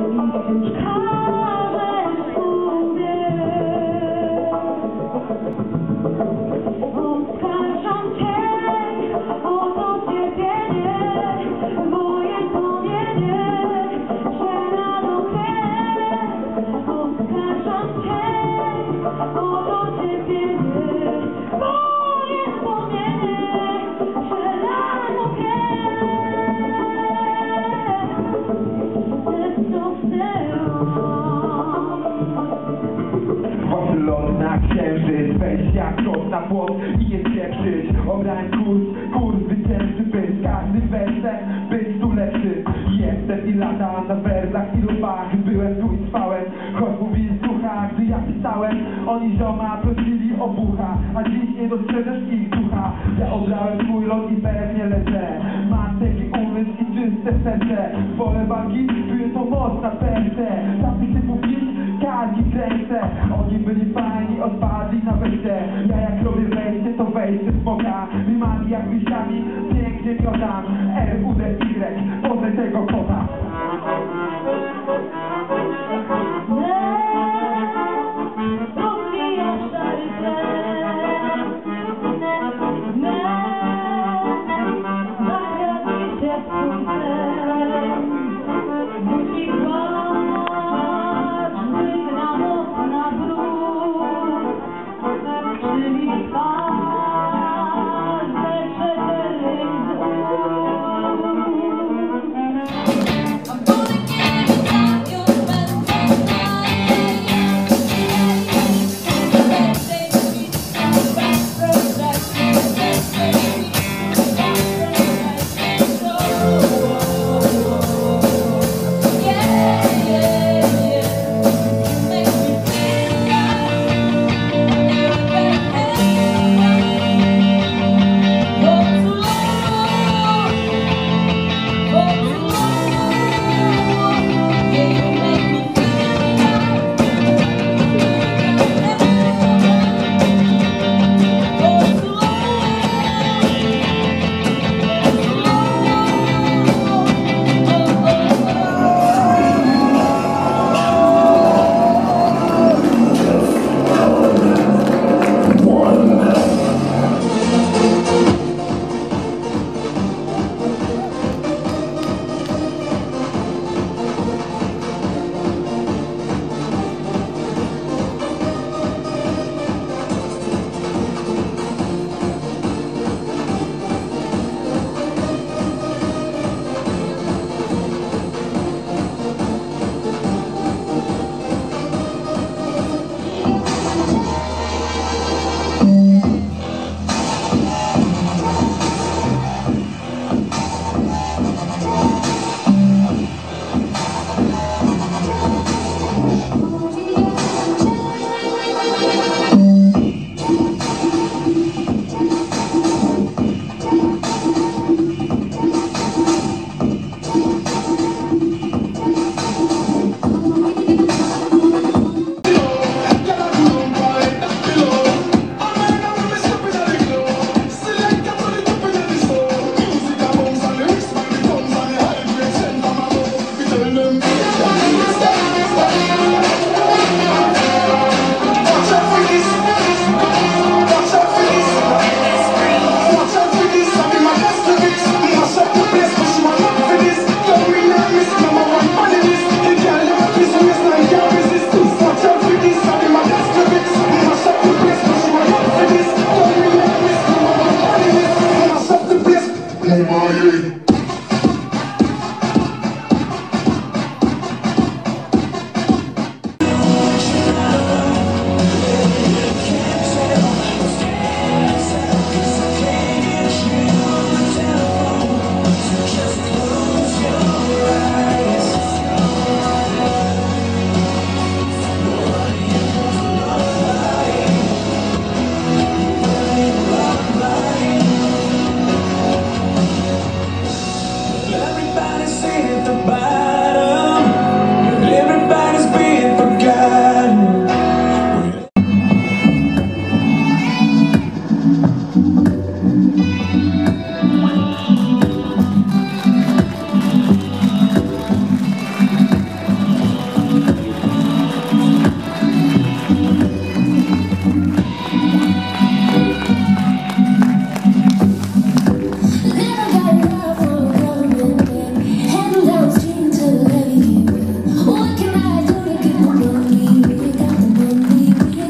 Lot na księżyc, wejść jak kot na płot i nie spieprzyć. Obrałem kurs zwycięży, by każdy wersek być tu lepszy. Jestem i latam na wersach i lupach, byłem tu i trwałem, choć mówili ducha, gdy ja pisałem. Oni zioma prosili o bucha, a dziś nie dostrzeżesz ich ducha. Ja obrałem swój lot i pewnie lecę. Mam taki umysł i czyste serce. Wolę walki, czuję to moc na serce. Tacy typu pić, karki kręcę. Oni byli fajni, odpadli na wejście. Ja jak robię wejście, to wejście smoka. Mimami jak liściami, pięknie miotam. R-U-D-Y, poznaj tego kota. Czyli twarze przeterli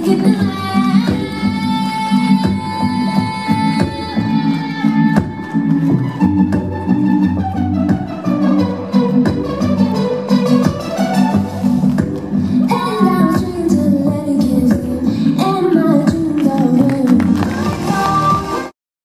Hypnotize.